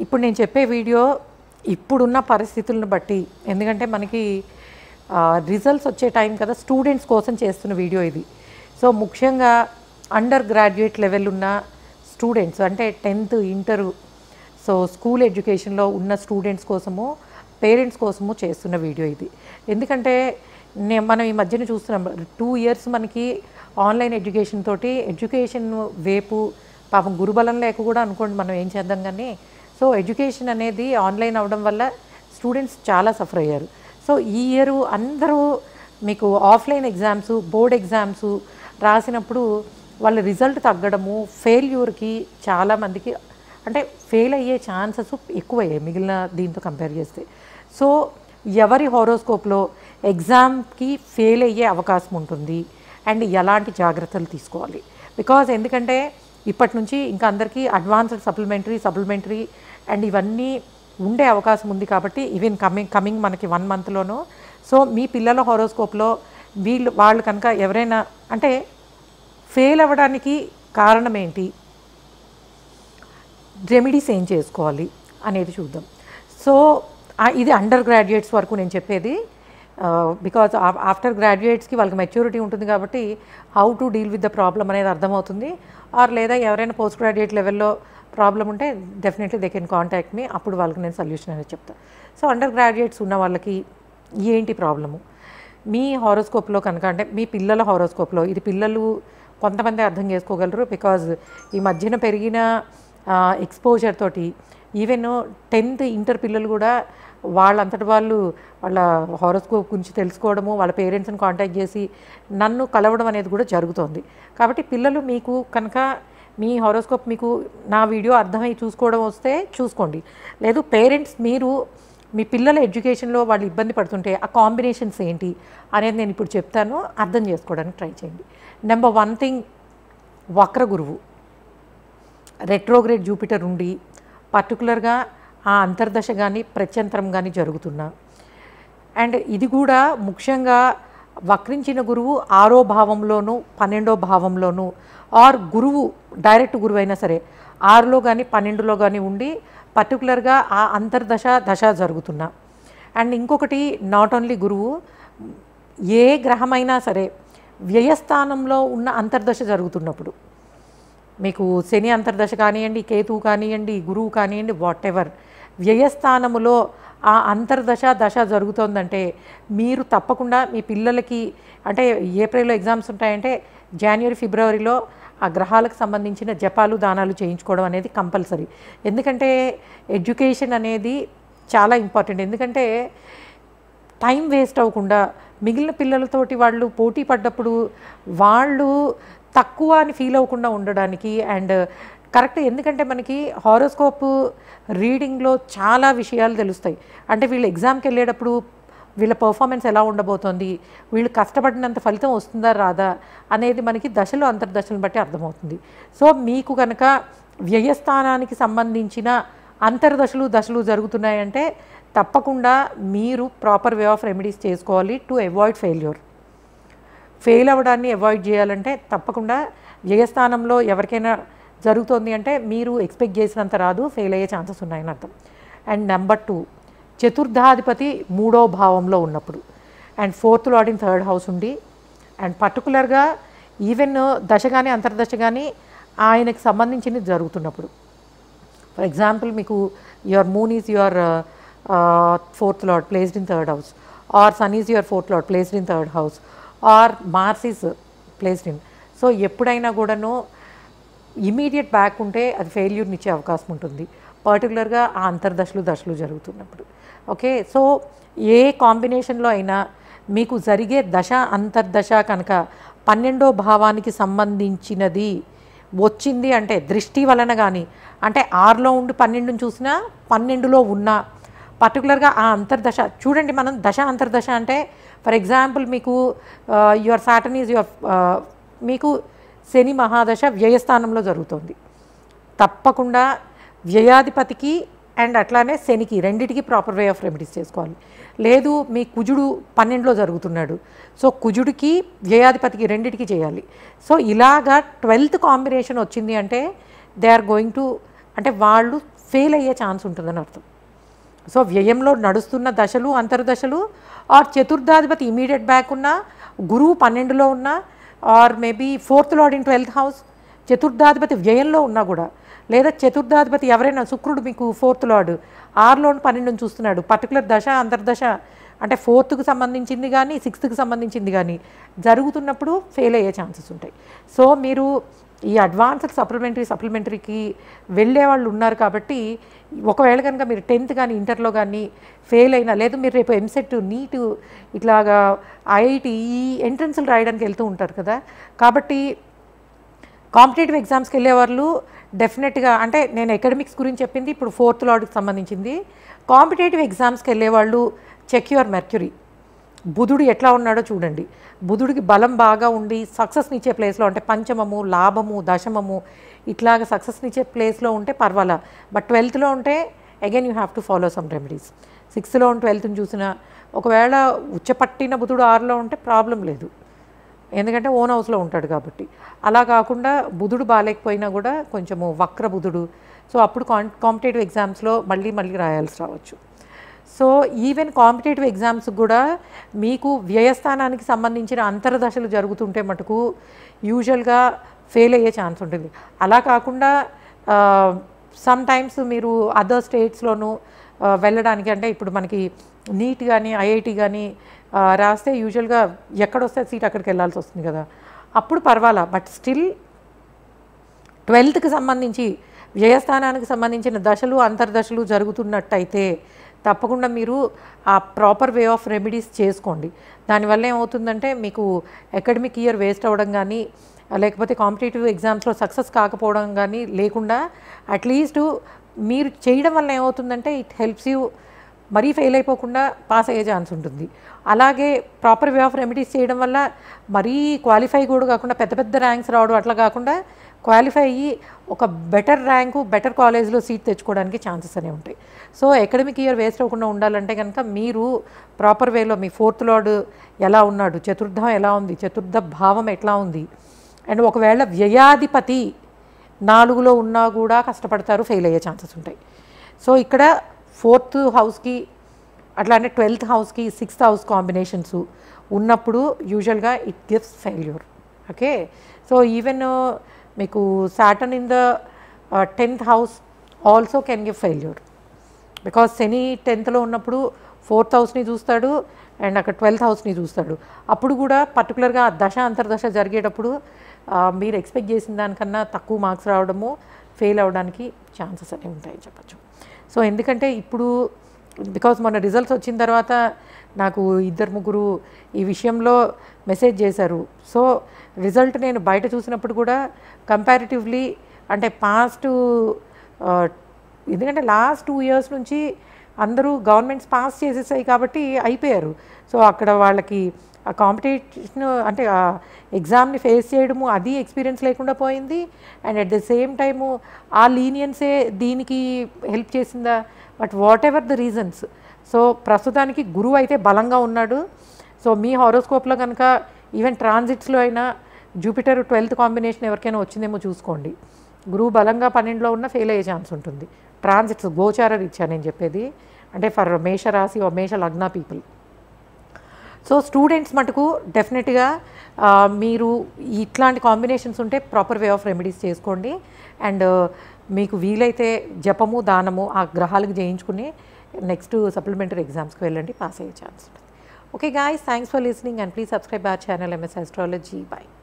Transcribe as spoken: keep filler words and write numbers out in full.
ఇప్పుడు నేను చెప్పే వీడియో ఇప్పుడున్న పరిస్థితులను బట్టి, ఎందుకంటే మనకి రిజల్ట్స్ వచ్చే టైం కదా, స్టూడెంట్స్ కోసం చేస్తున్న వీడియో ఇది. సో ముఖ్యంగా అండర్ గ్రాడ్యుయేట్ లెవెల్ ఉన్న స్టూడెంట్స్, అంటే టెన్త్ ఇంటరు, సో స్కూల్ ఎడ్యుకేషన్లో ఉన్న స్టూడెంట్స్ కోసము, పేరెంట్స్ కోసము చేస్తున్న వీడియో ఇది. ఎందుకంటే నే మనం ఈ మధ్యన చూస్తున్నాం, టూ ఇయర్స్ మనకి ఆన్లైన్ ఎడ్యుకేషన్ తోటి ఎడ్యుకేషన్ వేపు పాపం గురుబలం లేక కూడా అనుకోండి మనం ఏం చేద్దాం, కానీ సో ఎడ్యుకేషన్ అనేది ఆన్లైన్ అవ్వడం వల్ల స్టూడెంట్స్ చాలా సఫర్ అయ్యారు. సో ఈ ఇయర్ అందరూ మీకు ఆఫ్లైన్ ఎగ్జామ్స్, బోర్డ్ ఎగ్జామ్స్ రాసినప్పుడు వాళ్ళ రిజల్ట్ తగ్గడము, ఫెయిల్యూర్కి చాలామందికి అంటే ఫెయిల్ అయ్యే ఛాన్సెస్ ఎక్కువయ్యాయి మిగిలిన దీంతో కంపేర్ చేస్తే. సో ఎవరి హారోస్కోప్లో ఎగ్జామ్కి ఫెయిల్ అయ్యే అవకాశం ఉంటుంది అండ్ ఎలాంటి జాగ్రత్తలు తీసుకోవాలి. బికాజ్ ఎందుకంటే ఇప్పటి నుంచి ఇంకా అందరికీ అడ్వాన్స్డ్ సప్లిమెంటరీ సప్లిమెంటరీ అండ్ ఇవన్నీ ఉండే అవకాశం ఉంది. కాబట్టి ఈవెన్ కమింగ్ కమింగ్ మనకి వన్ మంత్లోనూ సో మీ పిల్లల హారోస్కోప్లో వీళ్ళు వాళ్ళు కనుక ఎవరైనా అంటే ఫెయిల్ అవ్వడానికి కారణం ఏంటి, రెమెడీస్ ఏం చేసుకోవాలి అనేది చూద్దాం. సో ఇది అండర్ గ్రాడ్యుయేట్స్ వరకు నేను చెప్పేది. బికాజ్ ఆఫ్టర్ గ్రాడ్యుయేట్స్కి వాళ్ళకి మెచ్యూరిటీ ఉంటుంది కాబట్టి how to deal with the problem అనేది అర్థమవుతుంది. ఆర్ లేదా ఎవరైనా పోస్ట్ గ్రాడ్యుయేట్ లెవెల్లో ప్రాబ్లం ఉంటే definitely they can contact me, అప్పుడు వాళ్ళకి నేను సొల్యూషన్ అనేది చెప్తాను. సో అండర్ గ్రాడ్యుయేట్స్ ఉన్న వాళ్ళకి ఏంటి ప్రాబ్లము, మీ హారోస్కోప్లో కనుక అంటే మీ పిల్లల హారోస్కోప్లో, ఇది పిల్లలు కొంతమంది అర్థం చేసుకోగలరు బికాజ్ ఈ మధ్యన పెరిగిన ఎక్స్పోజర్ తోటి ఈవెన్ టెన్త్ ఇంటర్ పిల్లలు కూడా వాళ్ళంతటి వాళ్ళు వాళ్ళ హారోస్కోప్ గురించి తెలుసుకోవడము, వాళ్ళ పేరెంట్స్ని కాంటాక్ట్ చేసి నన్ను కలవడం అనేది కూడా జరుగుతోంది. కాబట్టి పిల్లలు మీకు కనుక మీ హారోస్కోప్ మీకు నా వీడియో అర్థమై చూసుకోవడం వస్తే చూసుకోండి, లేదు పేరెంట్స్ మీరు మీ పిల్లల ఎడ్యుకేషన్లో వాళ్ళు ఇబ్బంది పడుతుంటే ఆ కాంబినేషన్స్ ఏంటి అనేది నేను ఇప్పుడు చెప్తాను, అర్థం చేసుకోవడానికి ట్రై చేయండి. నెంబర్ వన్ థింగ్, వక్ర గురువు, రెట్రోగ్రేడ్ జూపిటర్ ఉండి పర్టికులర్గా ఆ అంతర్దశ కానీ ప్రత్యంతరం కానీ జరుగుతున్నా, అండ్ ఇది కూడా ముఖ్యంగా వక్రించిన గురువు ఆరో భావంలోనూ పన్నెండో భావంలోనూ, ఆర్ గురువు డైరెక్ట్ గురువు అయినా సరే ఆరులో కానీ పన్నెండులో కానీ ఉండి పర్టికులర్గా ఆ అంతర్దశ దశ జరుగుతున్నా, అండ్ ఇంకొకటి నాట్ ఓన్లీ గురువు, ఏ గ్రహమైనా సరే వ్యయస్థానంలో ఉన్న అంతర్దశ జరుగుతున్నప్పుడు, మీకు శని అంతర్దశ కానివ్వండి, కేతువు కానివ్వండి, గురువు కానివ్వండి, వాట్ ఎవర్ వ్యయస్థానములో ఆ అంతర్దశ దశ జరుగుతోందంటే మీరు తప్పకుండా మీ పిల్లలకి అంటే ఏప్రిల్లో ఎగ్జామ్స్ ఉంటాయంటే జనవరి ఫిబ్రవరిలో ఆ గ్రహాలకు సంబంధించిన జపాలు దానాలు చేయించుకోవడం అనేది కంపల్సరీ. ఎందుకంటే ఎడ్యుకేషన్ అనేది చాలా ఇంపార్టెంట్. ఎందుకంటే టైం వేస్ట్ అవ్వకుండా మిగిలిన పిల్లలతోటి వాళ్ళు పోటీ పడ్డప్పుడు వాళ్ళు తక్కువ అని ఫీల్ అవ్వకుండా ఉండడానికి అండ్ కరెక్ట్. ఎందుకంటే మనకి హారోస్కోప్ రీడింగ్లో చాలా విషయాలు తెలుస్తాయి. అంటే వీళ్ళు ఎగ్జామ్కి వెళ్ళేటప్పుడు వీళ్ళ పర్ఫార్మెన్స్ ఎలా ఉండబోతోంది, వీళ్ళు కష్టపడినంత ఫలితం వస్తుందా రాదా అనేది మనకి దశలు అంతర్దశలను బట్టి అర్థమవుతుంది. సో మీకు కనుక వ్యయస్థానానికి సంబంధించిన అంతర్దశలు దశలు జరుగుతున్నాయంటే తప్పకుండా మీరు ప్రాపర్ వే ఆఫ్ రెమెడీస్ చేసుకోవాలి టు అవాయిడ్ ఫెయిల్యూర్. ఫెయిల్ అవ్వడాన్ని అవాయిడ్ చేయాలంటే తప్పకుండా వ్యయస్థానంలో ఎవరికైనా జరుగుతుంది అంటే మీరు ఎక్స్పెక్ట్ చేసినంత రాదు, ఫెయిల్ అయ్యే ఛాన్సెస్ ఉన్నాయని అర్థం. అండ్ నెంబర్ టూ, చతుర్థాధిపతి మూడో భావంలో ఉన్నప్పుడు and fourth lord in third house ఉండి అండ్ పర్టికులర్గా ఈవెన్ దశ కానీ అంతర్దశ కానీ ఆయనకు సంబంధించినది జరుగుతున్నప్పుడు, ఫర్ ఎగ్జాంపుల్ మీకు your moon is your fourth lord placed in third house, or sun is your fourth lord placed in third house, or Mars is placed in. So ఎప్పుడైనా కూడాను ఇమీడియట్ బ్యాక్ ఉంటే అది ఫెయిల్యూర్ని ఇచ్చే అవకాశం ఉంటుంది, పర్టికులర్గా ఆ అంతర్దశలు దశలు జరుగుతున్నప్పుడు. ఓకే, సో ఏ కాంబినేషన్లో అయినా మీకు జరిగే దశ అంతర్దశ కనుక పన్నెండో భావానికి సంబంధించినది వచ్చింది అంటే దృష్టి వలన కానీ, అంటే ఆరులో ఉండి పన్నెండుని చూసినా పన్నెండులో ఉన్న పర్టికులర్గా ఆ అంతర్దశ చూడండి. మనం దశ అంతర్దశ అంటే ఫర్ ఎగ్జాంపుల్ మీకు యువర్ సాటర్న్ ఈజ్ యువర్ మీకు శని మహాదశ వ్యయస్థానంలో జరుగుతుంది, తప్పకుండా వ్యయాధిపతికి అండ్ అట్లానే శనికి రెండిటికి ప్రాపర్ వే ఆఫ్ రెమెడీస్ చేసుకోవాలి. లేదు మీ కుజుడు పన్నెండులో జరుగుతున్నాడు, సో కుజుడికి వ్యయాధిపతికి రెండిటికి చేయాలి. సో ఇలాగా ట్వెల్త్ కాంబినేషన్ వచ్చింది అంటే దే ఆర్ గోయింగ్ టు అంటే వాళ్ళు ఫెయిల్ అయ్యే ఛాన్స్ ఉంటుందని అర్థం. సో వ్యయంలో నడుస్తున్న దశలు అంతర్దశలు ఆర్ చతుర్థాధిపతి ఇమీడియట్ బ్యాక్ ఉన్న, గురువు పన్నెండులో ఉన్న, or maybe fourth lord in twelfth house, చతుర్థాధిపతి వ్యయంలో ఉన్నా కూడా, లేదా చతుర్థాధిపతి ఎవరైనా శుక్రుడు మీకు ఫోర్త్ లార్డ్ ఆరులోని పన్నెండుని చూస్తున్నాడు, పర్టికులర్ దశ అంతర్దశ అంటే ఫోర్త్కి సంబంధించింది కానీ సిక్స్త్కి సంబంధించింది కానీ జరుగుతున్నప్పుడు ఫెయిల్ అయ్యే ఛాన్సెస్ ఉంటాయి. సో మీరు ఈ అడ్వాన్స్డ్ సప్లిమెంటరీ సప్లిమెంటరీకి వెళ్ళే వాళ్ళు ఉన్నారు కాబట్టి, ఒకవేళ కనుక మీరు టెన్త్ కానీ ఇంటర్లో కానీ ఫెయిల్ అయినా, లేదు మీరు రేపు ఎంసెట్ నీట్ ఇట్లాగా ఐఐటి ఈ ఎంట్రన్స్లు రాయడానికి వెళ్తూ ఉంటారు కదా, కాబట్టి కాంపిటేటివ్ ఎగ్జామ్స్కి వెళ్ళే వాళ్ళు డెఫినెట్గా, అంటే నేను అకాడమిక్స్ గురించి చెప్పింది ఇప్పుడు ఫోర్త్ లార్డ్కి సంబంధించింది. కాంపిటేటివ్ ఎగ్జామ్స్కి వెళ్ళే వాళ్ళు చెక్ యువర్ మెర్క్యూరీ, బుధుడు ఎట్లా ఉన్నాడో చూడండి. బుధుడికి బలం బాగా ఉండి సక్సెస్నిచ్చే ప్లేస్లో, అంటే పంచమము, లాభము, దశమము ఇట్లాగ సక్సెస్నిచ్చే ప్లేస్లో ఉంటే పర్వాలా. బట్ ట్వెల్త్లో ఉంటే again you have to follow some remedies. సిక్స్త్లో ఉంటే ట్వెల్త్ని చూసినా, ఒకవేళ ఉచ్చపట్టిన బుధుడు ఆరులో ఉంటే ప్రాబ్లం లేదు, ఎందుకంటే ఓన్ హౌస్లో ఉంటాడు కాబట్టి. అలా కాకుండా బుధుడు బాగాలేకపోయినా కూడా కొంచెము వక్ర బుధుడు, సో అప్పుడు కాం కాంపిటేటివ్ ఎగ్జామ్స్లో మళ్ళీ మళ్ళీ రాయాల్సి రావచ్చు. సో ఈవెన్ కాంపిటేటివ్ ఎగ్జామ్స్ కూడా మీకు వ్యయస్థానానికి సంబంధించిన అంతర్దశలు జరుగుతుంటే మటుకు యూజువల్గా ఫెయిల్ అయ్యే ఛాన్స్ ఉంటుంది. అలా కాకుండా సమ్ టైమ్స్ మీరు అదర్ స్టేట్స్లోనూ వెళ్ళడానికి, అంటే ఇప్పుడు మనకి నీట్ కానీ ఐఐటి కానీ రాస్తే యూజువల్గా ఎక్కడొస్తే సీట్ అక్కడికి వెళ్ళాల్సి వస్తుంది కదా, అప్పుడు పర్వాలా. బట్ స్టిల్ ట్వెల్త్కి సంబంధించి వ్యయస్థానానికి సంబంధించిన దశలు అంతర్దశలు జరుగుతున్నట్టయితే తప్పకుండా మీరు ఆ ప్రాపర్ వే ఆఫ్ రెమెడీస్ చేసుకోండి. దానివల్ల ఏమవుతుందంటే మీకు అకాడమిక్ ఇయర్ వేస్ట్ అవ్వడం కానీ, లేకపోతే కాంపిటేటివ్ ఎగ్జామ్స్లో సక్సెస్ కాకపోవడం కానీ లేకుండా, అట్లీస్ట్ మీరు చేయడం వల్ల ఏమవుతుందంటే ఇట్ హెల్ప్స్ యూ మరీ ఫెయిల్ అయిపోకుండా పాస్ అయ్యే ఛాన్స్ ఉంటుంది. అలాగే ప్రాపర్ వే ఆఫ్ రెమెడీస్ చేయడం వల్ల మరీ క్వాలిఫై కూడా కాకుండా పెద్ద పెద్ద ర్యాంక్స్ రావడం అట్లా కాకుండా క్వాలిఫై అయ్యి ఒక బెటర్ ర్యాంకు బెటర్ కాలేజ్లో సీట్ తెచ్చుకోవడానికి ఛాన్సెస్ అనేవి ఉంటాయి. సో అకాడమిక్ ఇయర్ వేస్ట్ అవ్వకుండా ఉండాలంటే కనుక మీరు ప్రాపర్ వేలో మీ ఫోర్త్ లార్డ్ ఎలా ఉన్నాడు, చతుర్థం ఎలా ఉంది, చతుర్థ భావం ఎట్లా ఉంది, అండ్ ఒకవేళ వ్యయాధిపతి నాలుగులో ఉన్నా కూడా కష్టపడతారు, ఫెయిల్ అయ్యే ఛాన్సెస్ ఉంటాయి. సో ఇక్కడ ఫోర్త్ హౌస్కి అట్లానే ట్వెల్త్ హౌస్కి సిక్స్త్ హౌస్ కాంబినేషన్స్ ఉన్నప్పుడు యూజువల్గా it gives failure. Okay, so even మీకు Saturn in the tenth house also can give failure, because శని టెన్త్లో ఉన్నప్పుడు ఫోర్త్ హౌస్ని చూస్తాడు అండ్ అక్కడ ట్వెల్త్ హౌస్ని చూస్తాడు. అప్పుడు కూడా పర్టికులర్గా దశ అంతర్దశ జరిగేటప్పుడు మీరు ఎక్స్పెక్ట్ చేసిన దానికన్నా తక్కువ మార్క్స్ రావడము, ఫెయిల్ అవ్వడానికి ఛాన్సెస్ అనేవి ఉంటాయని చెప్పచ్చు. సో ఎందుకంటే ఇప్పుడు బికాస్ మొన్న రిజల్ట్స్ వచ్చిన తర్వాత నాకు ఇద్దరు ముగ్గురు ఈ విషయంలో మెసేజ్ చేశారు. సో రిజల్ట్ నేను బయట చూసినప్పుడు కూడా కంపారిటివ్లీ అంటే పాస్ట్, ఎందుకంటే లాస్ట్ టూ ఇయర్స్ నుంచి అందరూ గవర్నమెంట్స్ పాస్ చేసేసాయి కాబట్టి అయిపోయారు. సో అక్కడ వాళ్ళకి ఆ కాంపిటీషన్ అంటే ఆ ఎగ్జామ్ని ఫేస్ చేయడము అది ఎక్స్పీరియన్స్ లేకుండా పోయింది. And at the same time ఆ లీనియన్సే దీనికి హెల్ప్ చేసిందా, but whatever the reasons. So ప్రస్తుతానికి గురువు అయితే బలంగా ఉన్నాడు. సో మీ హారోస్కోప్లో కనుక ఈవెన్ ట్రాన్సిట్స్లో అయినా జూపిటర్ ట్వెల్త్ కాంబినేషన్ ఎవరికైనా వచ్చిందేమో చూసుకోండి. గురువు బలంగా పన్నెండులో ఉన్న ఫెయిల్ అయ్యే ఛాన్స్ ఉంటుంది. ట్రాన్సిట్స్ గోచార రీత్యా నేను చెప్పేది, అంటే ఫర్ మేషరాశి ఓ మేష లగ్న పీపుల్. సో స్టూడెంట్స్ మటుకు డెఫినెట్గా మీరు ఇట్లాంటి కాంబినేషన్స్ ఉంటే ప్రాపర్ వే ఆఫ్ రెమెడీస్ చేసుకోండి. అండ్ మీకు వీలైతే జపము దానము ఆ గ్రహాలకు జయించుకుని నెక్స్ట్ సప్లిమెంటరీ ఎగ్జామ్స్కి వెళ్ళండి, పాస్ అయ్యే ఛాన్స్ ఉంటుంది. Okay guys, thanks for listening and please subscribe our channel MS astrology. By.